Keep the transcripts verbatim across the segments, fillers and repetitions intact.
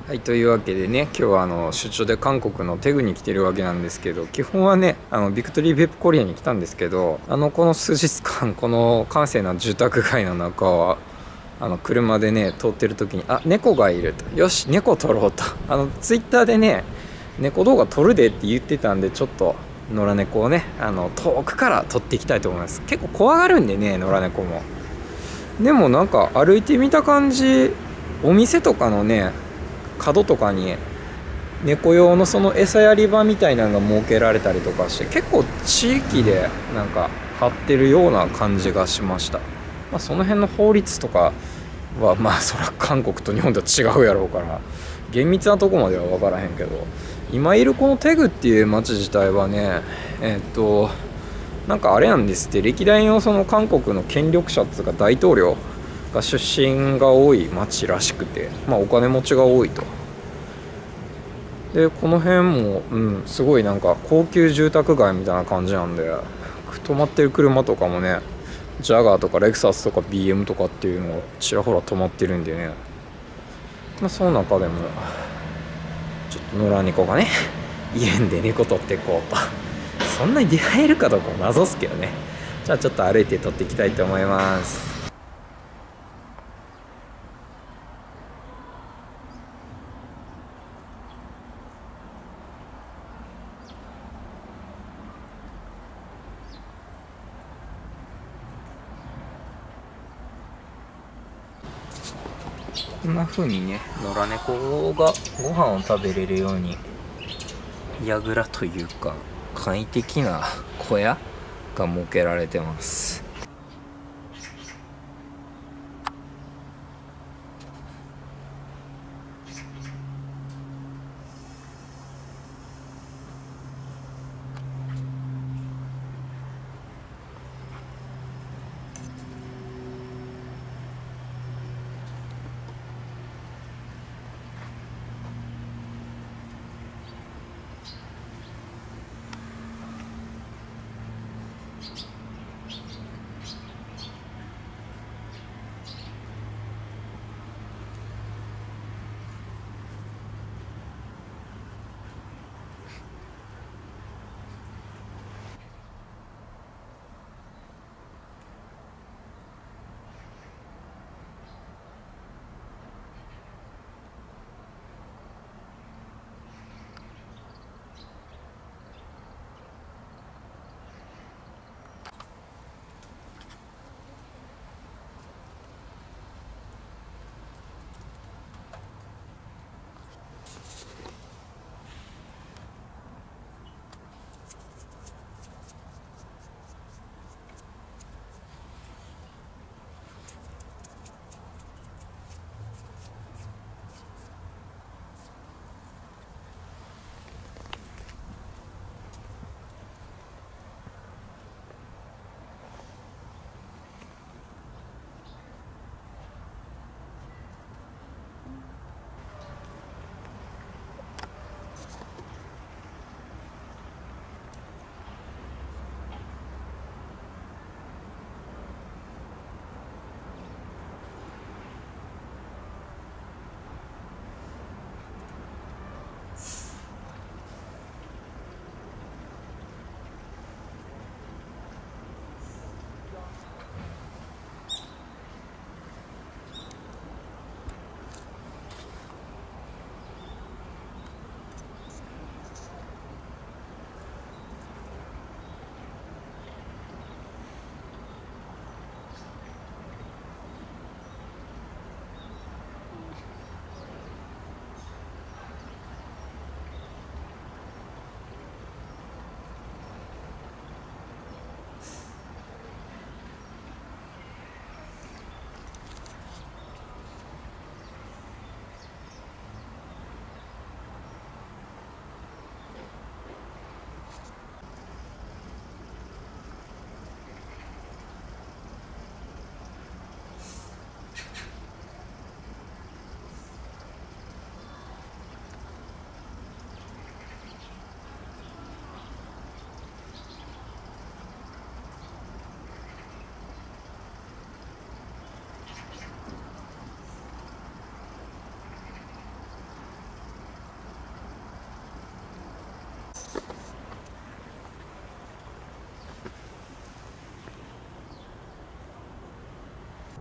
はい、というわけでね、今日はあの出張で韓国のテグに来てるわけなんですけど、基本はね、あのビクトリーベップコリアに来たんですけど、あのこの数日間この閑静な住宅街の中はあの車でね通ってる時に、あ、猫がいると、よし猫撮ろうと、あのツイッターでね猫動画撮るでって言ってたんで、ちょっと野良猫をねあの遠くから撮っていきたいと思います。結構怖がるんでね、野良猫も。でもなんか歩いてみた感じ、お店とかのね角とかに猫用のその餌やり場みたいなのが設けられたりとかして、結構地域でなんか張ってるような感じがしました。まあ、その辺の法律とかはまあそら韓国と日本とは違うやろうから厳密なとこまでは分からへんけど、今いるこのテグっていう町自体はね、えっとなんかあれなんですって、歴代のその韓国の権力者っつうか大統領が出身が多い町らしくて、まあお金持ちが多いと。でこの辺も、うん、すごいなんか高級住宅街みたいな感じなんで、止まってる車とかもねジャガーとかレクサスとか ビーエム とかっていうのがちらほら止まってるんでね、まあ、その中でもちょっと野良猫がねいるんで猫取っていこうと。そんなに出会えるかどうかも謎っすけどね。じゃあちょっと歩いて取っていきたいと思います。こんな風にね野良猫がご飯を食べれるように櫓というか簡易的な小屋が設けられてます。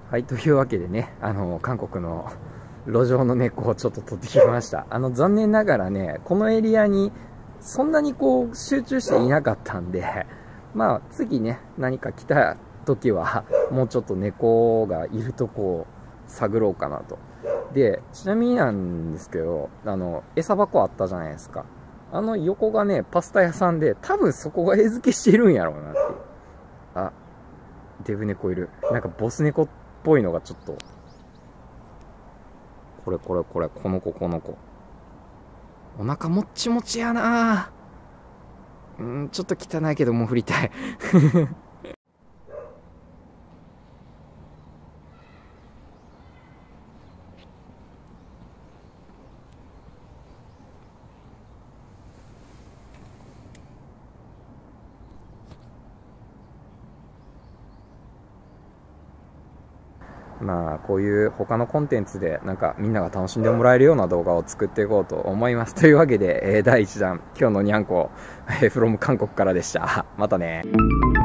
はい、というわけでね、あの韓国の路上の猫をちょっと撮ってきました。あの残念ながらね、このエリアにそんなにこう集中していなかったんで、まあ次ね、何か来た時はもうちょっと猫がいるとこを探ろうかなと。で、ちなみになんですけど、あの餌箱あったじゃないですか。あの横がね、パスタ屋さんで、多分そこが餌付けしてるんやろうなっていう。あ、デブ猫いる。なんかボス猫っぽいのがちょっと、これこれこれ、この子この子。お腹もっちもちやなぁ。うん、ちょっと汚いけどもう振りたい。まあこういう他のコンテンツでなんかみんなが楽しんでもらえるような動画を作っていこうと思います。というわけで、えー、だいいちだん今日のにゃんこ、えー、from 韓国からでした。またね。